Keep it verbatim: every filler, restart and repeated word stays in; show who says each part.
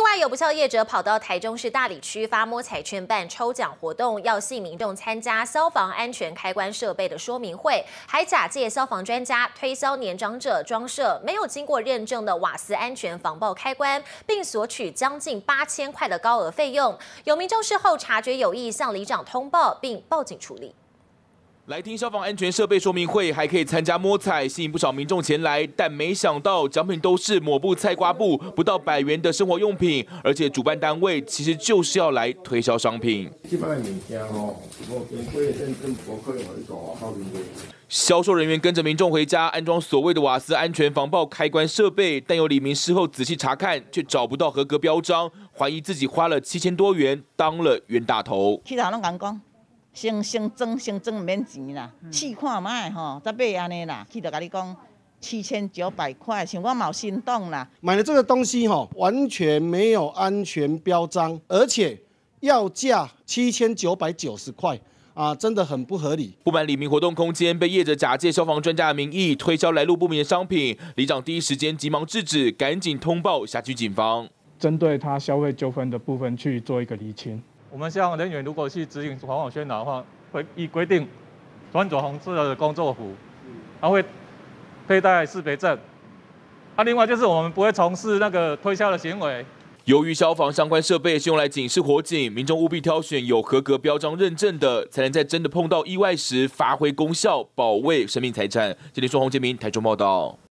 Speaker 1: 外，有不肖业者跑到台中市大里区发摸彩券办抽奖活动，要吸引民众参加消防安全开关设备的说明会，还假借消防专家推销年长者装设没有经过认证的瓦斯安全防爆开关，并索取将近八千块的高额费用。有民众事后察觉有异，向里长通报并报警处理。
Speaker 2: 来听消防安全设备说明会，还可以参加摸彩，吸引不少民众前来。但没想到奖品都是抹布、菜瓜布，不到百元的生活用品，而且主办单位其实就是要来推销商品。
Speaker 3: 这摆的物件吼，无经过认证，无可能去做好面对。
Speaker 2: 销售人员跟着民众回家安装所谓的瓦斯安全防爆开关设备，但有里民事后仔细查看，却找不到合格标章，怀疑自己花了七千多元当了冤大头。
Speaker 4: 其他拢讲讲。 先先装先装唔免钱啦，试看卖吼，再买安尼啦。去就甲你讲七千九百块，像我冇心动啦。
Speaker 5: 买的这个东西吼，完全没有安全标章，而且要价七千九百九十块。 啊，真的很不合理。
Speaker 2: 不满里民活动空间被业者假借消防专家的名义推销来路不明的商品，里长第一时间急忙制止，赶紧通报辖区警方，
Speaker 6: 针对他消费纠纷的部分去做一个厘清。
Speaker 7: 我们消防人员如果去执行环保宣导的话，会依规定穿着红色的工作服，还会佩戴识别证。啊，另外就是我们不会从事那个推销的行为。
Speaker 2: 由于消防相关设备是用来警示火警，民众务必挑选有合格标章认证的，才能在真的碰到意外时发挥功效，保卫生命财产。今天说洪杰明台中报道。